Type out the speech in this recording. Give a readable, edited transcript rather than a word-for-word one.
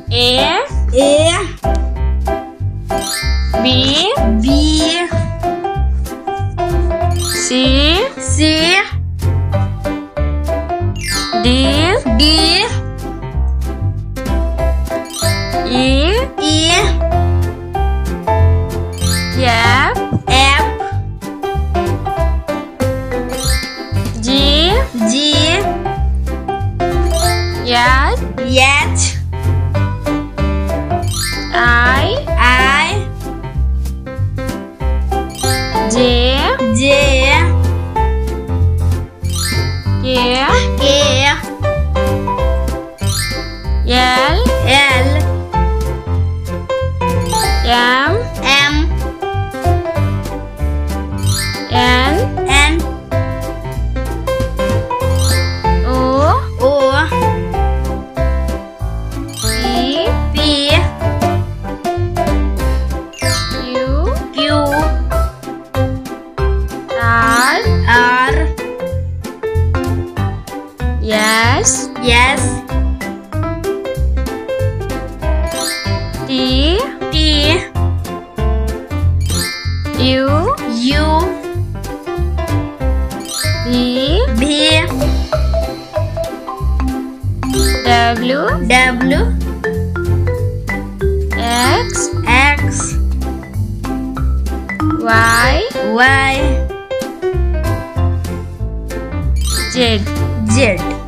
A B C D E F G H I J K L M N O P Q R S T U V W X Y Z